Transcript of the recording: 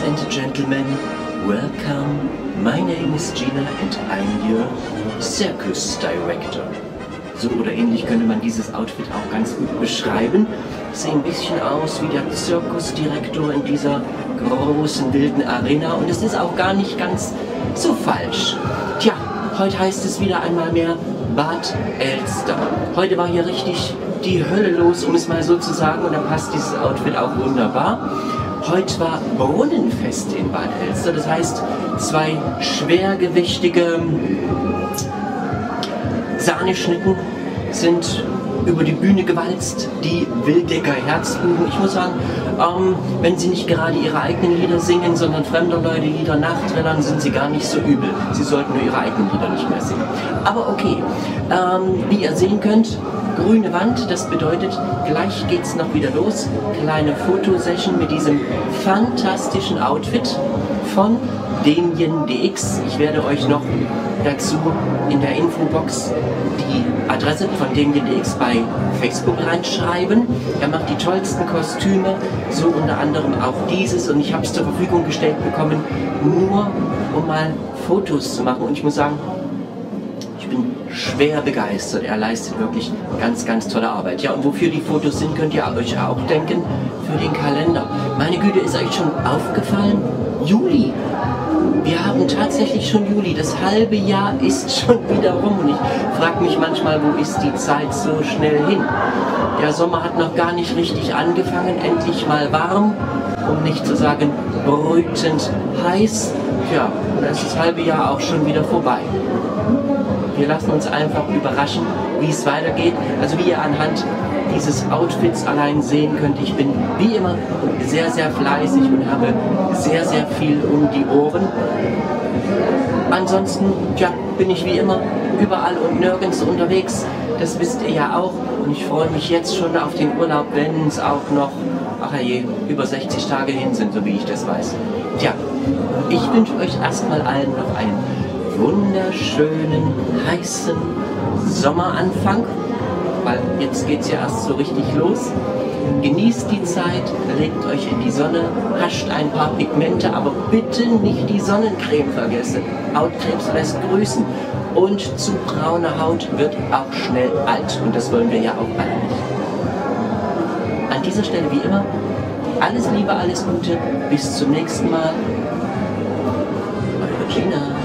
and gentlemen, welcome. My name is Gina and I'm your Circus Director. So oder ähnlich könnte man dieses Outfit auch ganz gut beschreiben. Ich sehe ein bisschen aus wie der Zirkusdirektor in dieser großen wilden Arena und es ist auch gar nicht ganz so falsch. Tja, heute heißt es wieder einmal mehr Bad Elster. Heute war hier richtig die Hölle los, um es mal so zu sagen, und dann passt dieses Outfit auch wunderbar. Heute war Brunnenfest in Bad Elster, das heißt, zwei schwergewichtige Sahneschnitten sind über die Bühne gewalzt, die Wildecker Herzbuben. Ich muss sagen, wenn sie nicht gerade ihre eigenen Lieder singen, sondern fremder Leute Lieder nachträllern, sind sie gar nicht so übel. Sie sollten nur ihre eigenen Lieder nicht mehr singen. Aber okay, wie ihr sehen könnt, grüne Wand, das bedeutet, gleich geht's noch wieder los. Kleine Fotosession mit diesem fantastischen Outfit von Damien.dx. Ich werde euch noch dazu in der Infobox die Adresse von Damien.dx bei Facebook reinschreiben. Er macht die tollsten Kostüme, so unter anderem auch dieses, und ich habe es zur Verfügung gestellt bekommen, nur um mal Fotos zu machen, und ich muss sagen, ich bin schwer begeistert. Er leistet wirklich ganz, ganz tolle Arbeit. Ja, und wofür die Fotos sind, könnt ihr euch auch denken, für den Kalender. Meine Güte, ist euch schon aufgefallen? Juli! Wir haben tatsächlich schon Juli, das halbe Jahr ist schon wieder rum und ich frage mich manchmal, wo ist die Zeit so schnell hin? Der Sommer hat noch gar nicht richtig angefangen, endlich mal warm, um nicht zu sagen brütend heiß. Tja, dann ist das halbe Jahr auch schon wieder vorbei. Wir lassen uns einfach überraschen, wie es weitergeht. Also wie ihr anhand dieses Outfits allein sehen könnt, ich bin wie immer sehr, sehr fleißig und habe sehr, sehr viel um die Ohren. Ansonsten, ja, bin ich wie immer überall und nirgends unterwegs. Das wisst ihr ja auch. Und ich freue mich jetzt schon auf den Urlaub, wenn es auch noch, ach je, über 60 Tage hin sind, so wie ich das weiß. Tja, ich wünsche euch erstmal allen noch einen wunderschönen, heißen Sommeranfang, weil jetzt geht es ja erst so richtig los. Genießt die Zeit, legt euch in die Sonne, hascht ein paar Pigmente, aber bitte nicht die Sonnencreme vergessen. Hautkrebs lässt grüßen und zu braune Haut wird auch schnell alt und das wollen wir ja auch alle nicht. An dieser Stelle wie immer, alles Liebe, alles Gute, bis zum nächsten Mal. Eure Gina.